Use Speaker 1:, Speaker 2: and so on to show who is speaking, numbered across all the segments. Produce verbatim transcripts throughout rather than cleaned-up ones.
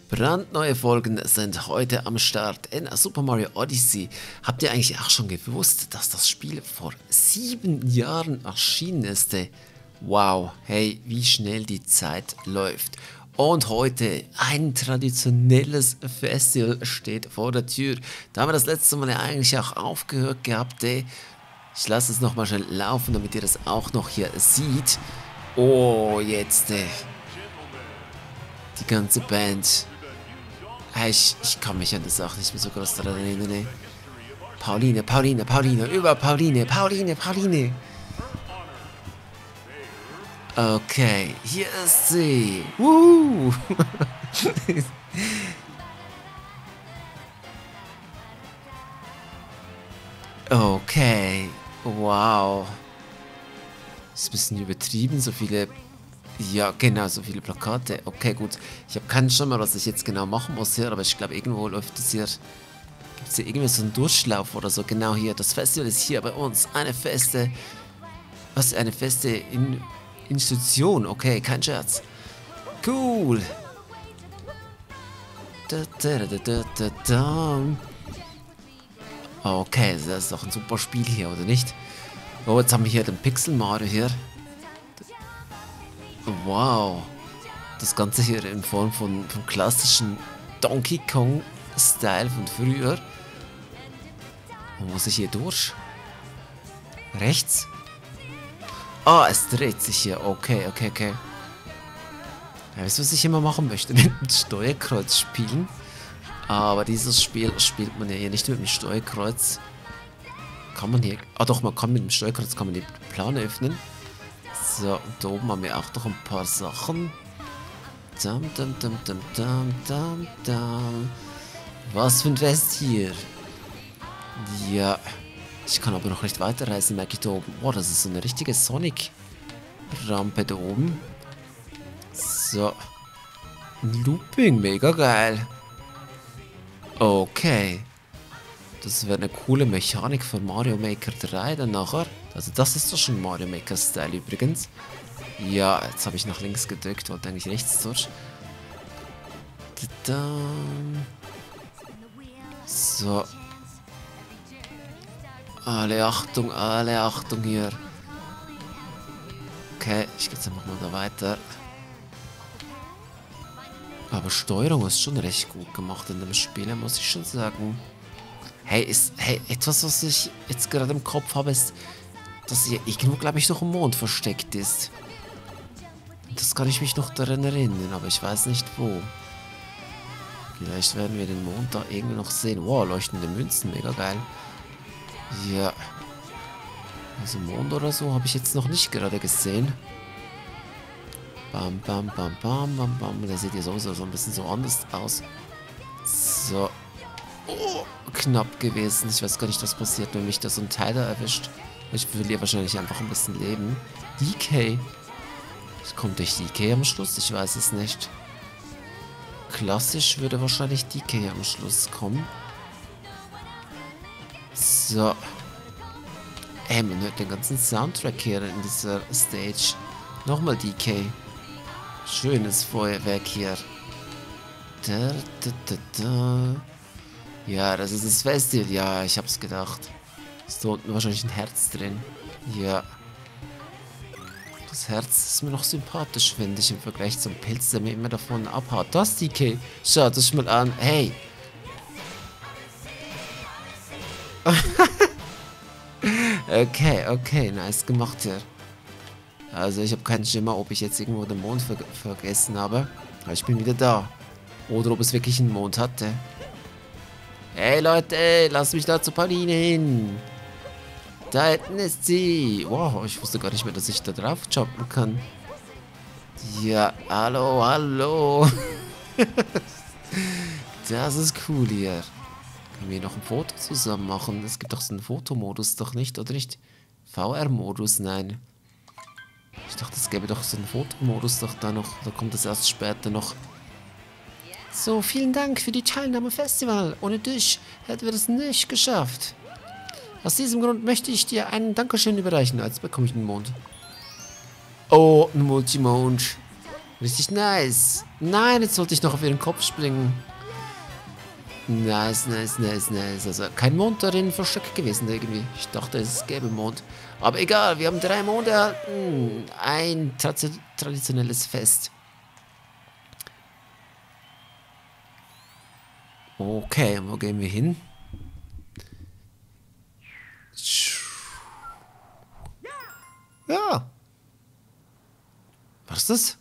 Speaker 1: Brandneue Folgen sind heute am Start in Super Mario Odyssey. Habt ihr eigentlich auch schon gewusst, dass das Spiel vor sieben Jahren erschienen ist? Wow, hey, wie schnell die Zeit läuft. Und heute ein traditionelles Festival steht vor der Tür. Da haben wir das letzte Mal ja eigentlich auch aufgehört gehabt. Ey. Ich lasse es nochmal schnell laufen, damit ihr das auch noch hier seht. Oh, jetzt ey. Die ganze Band. Ich, ich kann mich an das auch nicht mehr so groß daran erinnern. Ey. Pauline, Pauline, Pauline, über Pauline, Pauline, Pauline. Okay, hier ist sie. Woo! Okay, wow. Das ist ein bisschen übertrieben, so viele... Ja, genau, so viele Plakate. Okay, gut. Ich habe keinen Schimmer, was ich jetzt genau machen muss hier, aber ich glaube, irgendwo läuft es hier... Gibt es hier irgendwie so einen Durchlauf oder so? Genau hier. Das Festival ist hier bei uns. Eine feste... Was? Eine feste In Institution. Okay, kein Scherz. Cool. Da, da, da, da, da, da. Okay, das ist doch ein super Spiel hier, oder nicht? Oh, jetzt haben wir hier den Pixel Mario hier. Wow. Das Ganze hier in Form von, von klassischen Donkey Kong Style von früher. Wo muss ich hier durch? Rechts? Ah, es dreht sich hier. Okay, okay, okay. Ja, weißt du, was ich immer machen möchte? Mit dem Steuerkreuz spielen. Aber dieses Spiel spielt man ja hier nicht mit dem Steuerkreuz. Kann man hier... Ah doch, man kann mit dem Steuerkreuz kann man den Plan öffnen. So, und da oben haben wir auch noch ein paar Sachen. Dam, dam, dam, dam, dam, dam, dam. Was für ein Fest hier. Ja. Ich kann aber noch nicht weiterreisen, merke ich da oben. Boah, das ist so eine richtige Sonic-Rampe da oben. So. Ein Looping, mega geil. Okay. Das wäre eine coole Mechanik von Mario Maker drei dann nachher. Also das ist doch schon Mario Maker Style übrigens. Ja, jetzt habe ich nach links gedrückt, wollte eigentlich rechts durch. So. Alle Achtung, alle Achtung hier. Okay, ich gehe jetzt einfach mal da weiter. Aber Steuerung ist schon recht gut gemacht in dem Spiel, muss ich schon sagen. Hey, ist, hey, etwas, was ich jetzt gerade im Kopf habe, ist, dass hier irgendwo, glaube ich, noch ein Mond versteckt ist. Das kann ich mich noch daran erinnern, aber ich weiß nicht wo. Vielleicht werden wir den Mond da irgendwie noch sehen. Wow, leuchtende Münzen, mega geil. Ja. Also Mond oder so habe ich jetzt noch nicht gerade gesehen. Bam, bam, bam, bam, bam, bam. Der sieht ja sowieso so ein bisschen so anders aus. So. Oh, knapp gewesen. Ich weiß gar nicht, was passiert, wenn mich da so ein Teil da erwischt. Ich verliere wahrscheinlich einfach ein bisschen Leben. D K. Kommt durch D K am Schluss? Ich weiß es nicht. Klassisch würde wahrscheinlich D K am Schluss kommen. So. Ey, man hört den ganzen Soundtrack hier in dieser Stage. Nochmal D K. Schönes Feuerwerk hier. Da, da, da, da. Ja, das ist das Festival. Ja, ich hab's gedacht. Ist da unten wahrscheinlich ein Herz drin. Ja. Das Herz ist mir noch sympathisch, finde ich, im Vergleich zum Pilz, der mir immer davon abhaut. Das D K. Schaut das mal an. Hey. Okay, okay, nice gemacht hier. Also ich habe keinen Schimmer, ob ich jetzt irgendwo den Mond ver vergessen habe. Aber ich bin wieder da. Oder ob es wirklich einen Mond hatte. Hey Leute, lasst mich da zu Pauline hin. Da hinten ist sie. Wow, ich wusste gar nicht mehr, dass ich da drauf jumpen kann. Ja, hallo, hallo. Das ist cool hier. Können wir noch ein Foto zusammen machen? Es gibt doch so einen Fotomodus, doch nicht, oder nicht? V R-Modus, nein. Ich dachte, es gäbe doch so einen Fotomodus doch da noch. Da kommt es erst später noch. So, vielen Dank für die Teilnahme am Festival. Ohne dich hätten wir das nicht geschafft. Aus diesem Grund möchte ich dir einen Dankeschön überreichen. Jetzt bekomme ich einen Mond. Oh, ein Multimond. Richtig nice. Nein, jetzt sollte ich noch auf ihren Kopf springen. Nice, nice, nice, nice. Also kein Mond darin versteckt gewesen irgendwie. Ich dachte, es gäbe Mond. Aber egal, wir haben drei Monde erhalten. Ein tra traditionelles Fest. Okay, wo gehen wir hin? Ja. Was ist das?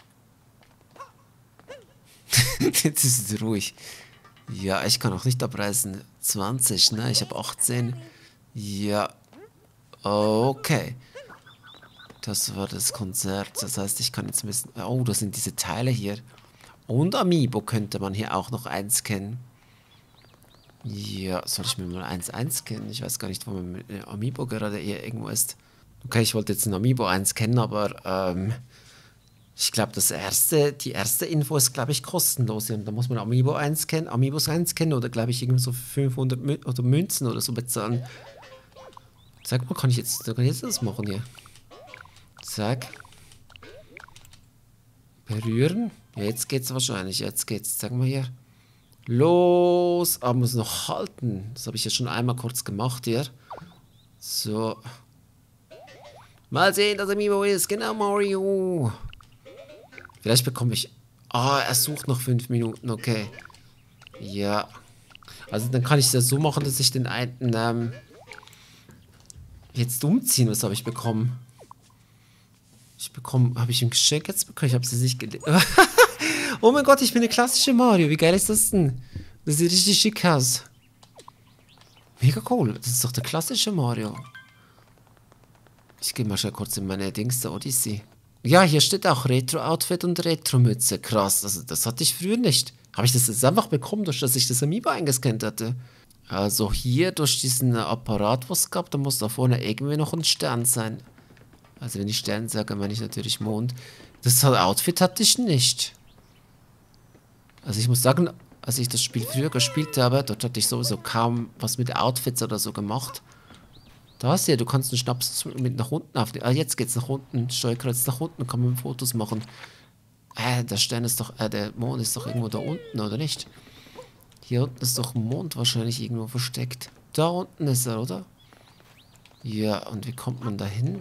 Speaker 1: Jetzt ist es ruhig. Ja, ich kann auch nicht abreißen. zwanzig, ne? Ich habe achtzehn. Ja. Okay. Das war das Konzert. Das heißt, ich kann jetzt ein bisschen... Oh, das sind diese Teile hier. Und Amiibo könnte man hier auch noch einscannen. Ja, soll ich mir mal eins einscannen? Ich weiß gar nicht, wo mein Amiibo gerade hier irgendwo ist. Okay, ich wollte jetzt ein Amiibo einscannen, aber ähm, ich glaube, das erste, die erste Info ist, glaube ich, kostenlos. Und da muss man Amiibo einscannen, Amiibos einscannen oder, glaube ich, irgendwie so fünfhundert Mün oder Münzen oder so bezahlen. Sag mal, kann ich jetzt, kann ich jetzt das machen hier? Zack. Berühren. Ja, jetzt geht's wahrscheinlich. Jetzt geht's. Sag mal hier. Los. Aber muss noch halten. Das habe ich ja schon einmal kurz gemacht hier. So. Mal sehen, dass Amiibo ist. Genau, Mario. Vielleicht bekomme ich... Ah, er sucht noch fünf Minuten. Okay. Ja. Also dann kann ich das so machen, dass ich den einen... Ähm, jetzt umziehen. Was habe ich bekommen? Ich bekomme... Habe ich ein Geschenk jetzt bekommen? Ich habe sie nicht gelesen. Oh mein Gott, ich bin eine klassische Mario. Wie geil ist das denn? Das sieht richtig schick aus. Mega cool. Das ist doch der klassische Mario. Ich gehe mal schnell kurz in meine Dings der Odyssey. Ja, hier steht auch Retro-Outfit und Retro-Mütze. Krass, also das hatte ich früher nicht. Habe ich das jetzt einfach bekommen, durch dass ich das Amiibo eingescannt hatte? Also hier, durch diesen Apparat, was es gab, da muss da vorne irgendwie noch ein Stern sein. Also wenn ich Stern sage, meine ich natürlich Mond. Das Outfit hatte ich nicht. Also ich muss sagen, als ich das Spiel früher gespielt habe, dort hatte ich sowieso kaum was mit Outfits oder so gemacht. Da hast du ja, du kannst einen Schnaps mit nach unten aufnehmen. Ah, jetzt geht's nach unten. Steuerkreuz nach unten, kann man Fotos machen. Äh, der Stern ist doch, äh, der Mond ist doch irgendwo da unten, oder nicht? Hier unten ist doch ein Mond wahrscheinlich irgendwo versteckt. Da unten ist er, oder? Ja, und wie kommt man da hin?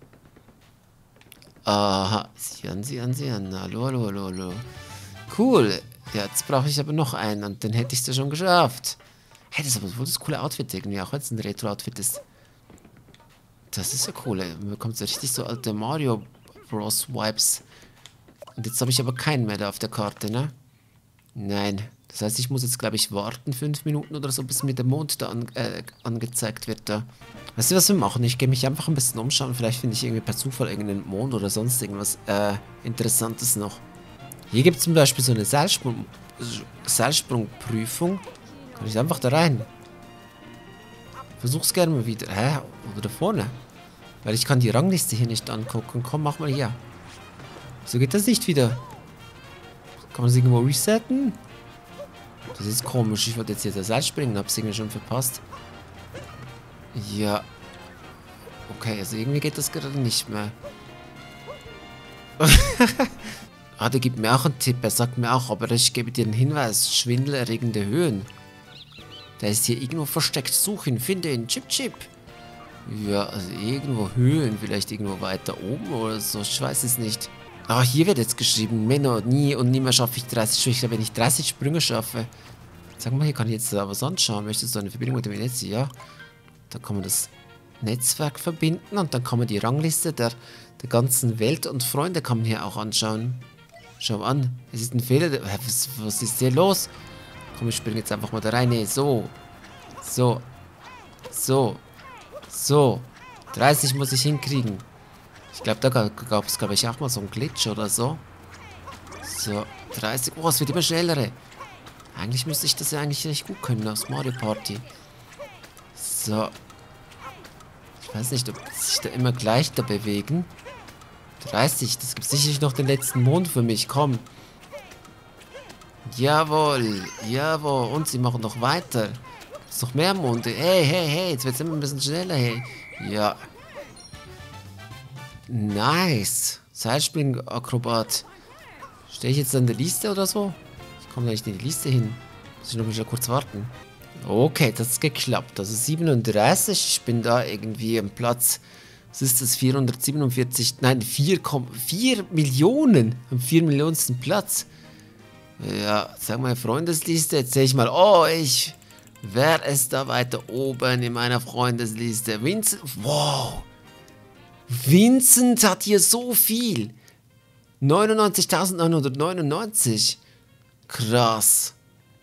Speaker 1: Aha, sieh an, sieh an, sieh an. Hallo, hallo, hallo, hallo. Cool. Ja, jetzt brauche ich aber noch einen und dann hätte ich es ja schon geschafft. Hey, das ist aber wohl das coole Outfit irgendwie, auch wenn es ein Retro-Outfit ist. Das ist ja cool, ey. Man bekommt so richtig so alte Mario Bros. Vibes. Und jetzt habe ich aber keinen mehr da auf der Karte, ne? Nein. Das heißt, ich muss jetzt, glaube ich, warten, fünf Minuten oder so, bis mir der Mond da an, äh, angezeigt wird da. Weißt du, was wir machen? Ich gehe mich einfach ein bisschen umschauen. Vielleicht finde ich irgendwie per Zufall irgendeinen Mond oder sonst irgendwas äh, Interessantes noch. Hier gibt es zum Beispiel so eine Seilsprung, Seilsprungprüfung. Kann ich einfach da rein? Versuch's gerne mal wieder. Hä? Oder da vorne? Weil ich kann die Rangliste hier nicht angucken. Komm, mach mal hier. So geht das nicht wieder. Kann man das irgendwo resetten? Das ist komisch. Ich wollte jetzt hier da Seil springen. Hab's irgendwie schon verpasst. Ja. Okay, also irgendwie geht das gerade nicht mehr. Ah, der gibt mir auch einen Tipp. Er sagt mir auch, aber ich gebe dir einen Hinweis. Schwindelerregende Höhen. Der ist hier irgendwo versteckt. Such ihn, finde ihn. Chip, chip. Ja, also irgendwo Höhen. Vielleicht irgendwo weiter oben oder so. Ich weiß es nicht. Ah, hier wird jetzt geschrieben. Männer, nie und nie mehr schaffe ich dreißig Sprünge. Ich glaube, wenn ich dreißig Sprünge schaffe. Sag mal, hier kann ich jetzt da was anschauen. Möchtest du eine Verbindung mit dem Netz? Ja. Da kann man das Netzwerk verbinden. Und dann kann man die Rangliste der, der ganzen Welt und Freunde kann man hier auch anschauen. Schau an. Es ist ein Fehler. Was, was ist hier los? Komm, ich springe jetzt einfach mal da rein. Nee, so. So. So. So. dreißig muss ich hinkriegen. Ich glaube, da gab es, glaube ich, auch mal so einen Glitch oder so. So. dreißig. Oh, es wird immer schneller. Eigentlich müsste ich das ja eigentlich recht gut können aus Mario Party. So. Ich weiß nicht, ob sich da immer gleich da bewegen. dreißig. Das gibt sicherlich noch den letzten Mond für mich. Komm. Jawohl, jawohl. Und sie machen noch weiter. Es ist noch mehr Monde. Hey, hey, hey. Jetzt wird es immer ein bisschen schneller, hey. Ja. Nice. Seilspringen-Akrobat. Stehe ich jetzt an der Liste oder so? Ich komme nicht in die Liste hin. Muss ich noch mal kurz warten. Okay, das ist geklappt. Also siebenunddreißig. Ich bin da irgendwie am Platz. Was ist das? vierhundertsiebenundvierzig. Nein, vier, vier Millionen. Am vier Millionensten Platz. Ja, sag mal Freundesliste. Jetzt sehe ich mal. Oh, ich. Wer ist da weiter oben in meiner Freundesliste? Vincent. Wow. Vincent hat hier so viel. neunundneunzigtausendneunhundertneunundneunzig. Krass.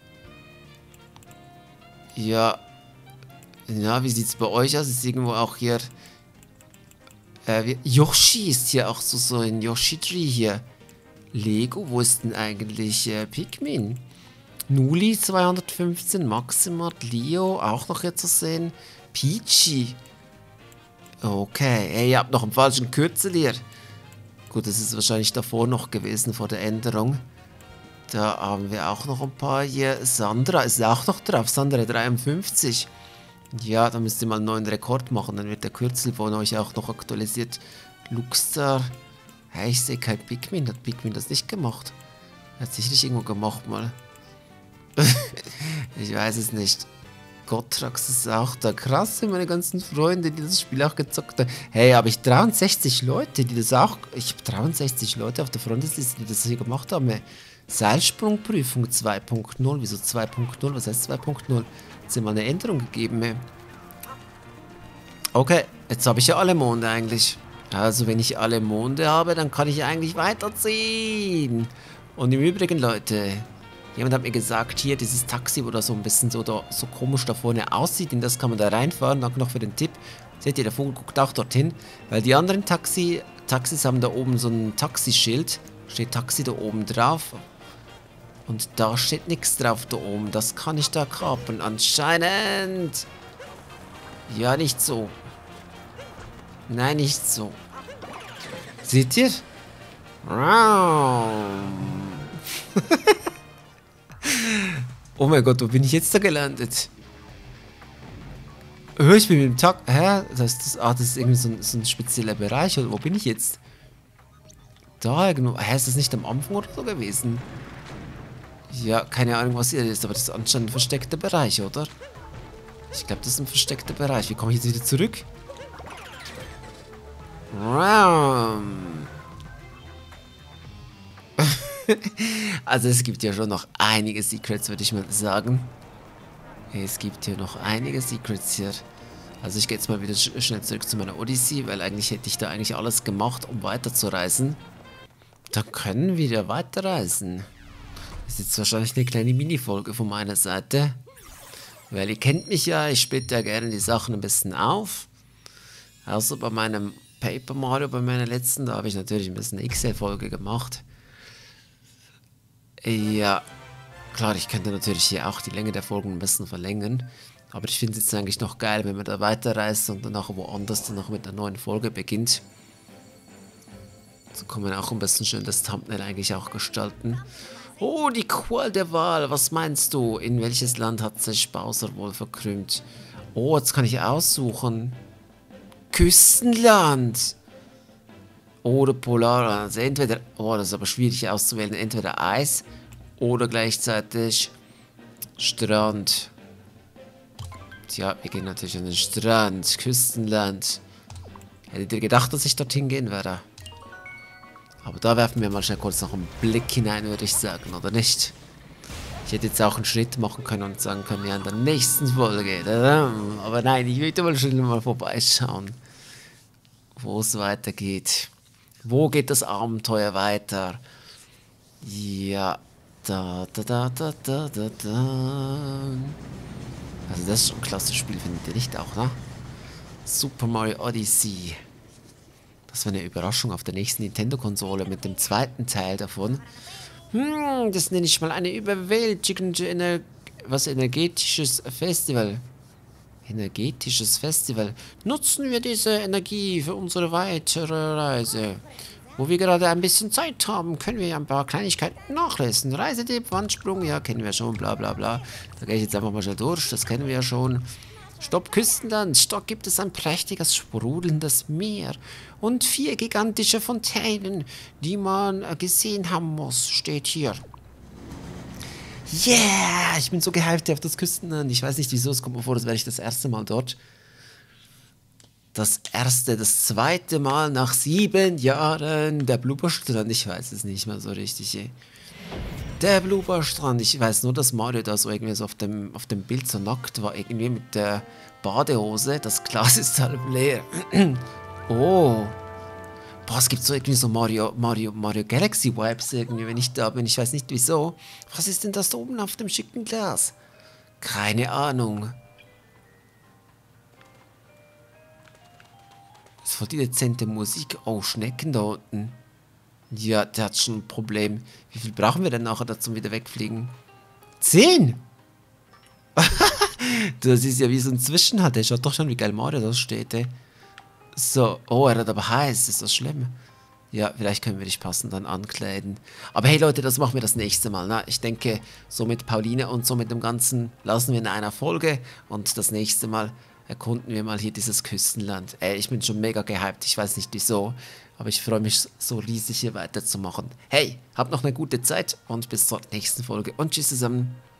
Speaker 1: Ja. Ja, wie sieht's bei euch aus? Ist irgendwo auch hier... Äh, Yoshi ist hier auch so, so ein Yoshi-Tree hier. Lego, wo ist denn eigentlich äh, Pikmin? Nuli zweihundertfünfzehn, Maximat, Leo, auch noch hier zu sehen. Peachy. Okay, hey, ihr habt noch einen falschen Kürzel hier. Gut, das ist wahrscheinlich davor noch gewesen, vor der Änderung. Da haben wir auch noch ein paar hier. Sandra ist auch noch drauf. Sandra dreiundfünfzig. Ja, da müsst ihr mal einen neuen Rekord machen. Dann wird der Kürzel von euch auch noch aktualisiert. Luxstar. Hey, ich sehe kein Pikmin. Hat Pikmin das nicht gemacht? Hat sicherlich irgendwo gemacht mal. Ich weiß es nicht. Gottrax ist auch da. Krass, meine ganzen Freunde, die das Spiel auch gezockt haben. Hey, habe ich dreiundsechzig Leute, die das auch... Ich habe dreiundsechzig Leute auf der Freundesliste, die das hier gemacht haben. Seilsprungprüfung zwei Punkt null. Wieso zwei Punkt null? Was heißt zwei Punkt null? Jetzt haben wir eine Änderung gegeben. Ey. Okay, jetzt habe ich ja alle Monde eigentlich. Also wenn ich alle Monde habe, dann kann ich eigentlich weiterziehen. Und im Übrigen, Leute, jemand hat mir gesagt, hier dieses Taxi, wo da so ein bisschen so, da, so komisch da vorne aussieht, in das kann man da reinfahren. Danke noch für den Tipp. Seht ihr, der Vogel guckt auch dorthin, weil die anderen Taxi, Taxis haben da oben so ein Taxischild. Steht Taxi da oben drauf. Und da steht nichts drauf da oben. Das kann ich da kapern. Anscheinend. Ja, nicht so. Nein, nicht so. Seht ihr? Oh mein Gott, wo bin ich jetzt da gelandet? Hör ich bin mit dem Tag. Hä? Das, das, ah, das ist irgendwie so ein, so ein spezieller Bereich. Oder wo bin ich jetzt? Da irgendwo. Hä, ist das nicht am Anfang oder so gewesen? Ja, keine Ahnung, was hier ist, aber das ist anscheinend ein versteckter Bereich, oder? Ich glaube, das ist ein versteckter Bereich. Wie komme ich jetzt wieder zurück? Also es gibt ja schon noch einige Secrets, würde ich mal sagen. Es gibt hier noch einige Secrets hier. Also ich gehe jetzt mal wieder sch schnell zurück zu meiner Odyssey, weil eigentlich hätte ich da eigentlich alles gemacht, um weiterzureisen. Dann können wir ja weiterreisen. Das ist jetzt wahrscheinlich eine kleine Mini-Folge von meiner Seite. Weil ihr kennt mich ja, ich splitte ja gerne die Sachen ein bisschen auf. Außer bei meinem Paper Mario, bei meiner letzten, da habe ich natürlich ein bisschen eine X L-Folge gemacht. Ja, klar, ich könnte natürlich hier auch die Länge der Folgen ein bisschen verlängern. Aber ich finde es jetzt eigentlich noch geil, wenn man da weiterreist und dann auch woanders dann noch mit einer neuen Folge beginnt. So kann man auch ein bisschen schön das Thumbnail eigentlich auch gestalten. Oh, die Qual der Wahl. Was meinst du? In welches Land hat sich Bowser wohl verkrümmt? Oh, jetzt kann ich aussuchen. Küstenland. Oder Polarland. Also entweder... Oh, das ist aber schwierig auszuwählen. Entweder Eis oder gleichzeitig Strand. Tja, wir gehen natürlich an den Strand. Küstenland. Hättet ihr gedacht, dass ich dorthin gehen werde? Aber da werfen wir mal schnell kurz noch einen Blick hinein, würde ich sagen, oder nicht? Ich hätte jetzt auch einen Schritt machen können und sagen können, ja, in der nächsten Folge. Aber nein, ich möchte mal schnell mal vorbeischauen, wo es weitergeht. Wo geht das Abenteuer weiter? Ja, da, da, da, da, da, da, da. Also das ist schon ein klasse Spiel, findet ihr nicht auch, ne? Super Mario Odyssey. Das war eine Überraschung auf der nächsten Nintendo-Konsole mit dem zweiten Teil davon. Hm, das nenne ich mal eine überwältigende, Ener was energetisches Festival. Energetisches Festival. Nutzen wir diese Energie für unsere weitere Reise. Wo wir gerade ein bisschen Zeit haben, können wir ja ein paar Kleinigkeiten nachlesen. Reisetipp, Wandsprung, ja, kennen wir schon, bla bla bla. Da gehe ich jetzt einfach mal schnell durch, das kennen wir ja schon. Stopp, Küstenland. Dort gibt es ein prächtiges, sprudelndes Meer und vier gigantische Fontänen, die man äh, gesehen haben muss, steht hier. Yeah, ich bin so gehypt auf das Küstenland. Ich weiß nicht wieso, es kommt mir vor, das wäre ich das erste Mal dort. Das erste, das zweite Mal nach sieben Jahren. Der Blubberstrand, ich weiß es nicht mehr so richtig, ey. Der Blubberstrand, ich weiß nur, dass Mario da so irgendwie so auf dem, auf dem Bild so nackt war, irgendwie mit der Badehose. Das Glas ist halb leer. Oh. Boah, es gibt so irgendwie so Mario, Mario, Mario Galaxy Vibes irgendwie, wenn ich da bin. Ich weiß nicht wieso. Was ist denn das da oben auf dem schicken Glas? Keine Ahnung. Das ist voll die dezente Musik. Oh, Schnecken da unten. Ja, der hat schon ein Problem. Wie viel brauchen wir denn nachher dazu wieder wegfliegen? Zehn! Das ist ja wie so ein Zwischenhalt. Der schaut doch schon, wie geil Mario das steht, ey. So, oh, er hat aber heiß. Ist das schlimm? Ja, vielleicht können wir dich passend dann ankleiden. Aber hey Leute, das machen wir das nächste Mal. Ne? Ich denke, so mit Pauline und so mit dem Ganzen lassen wir in einer Folge. Und das nächste Mal erkunden wir mal hier dieses Küstenland. Ey, ich bin schon mega gehypt. Ich weiß nicht wieso. Aber ich freue mich so riesig hier weiterzumachen. Hey, habt noch eine gute Zeit und bis zur nächsten Folge. Und tschüss zusammen.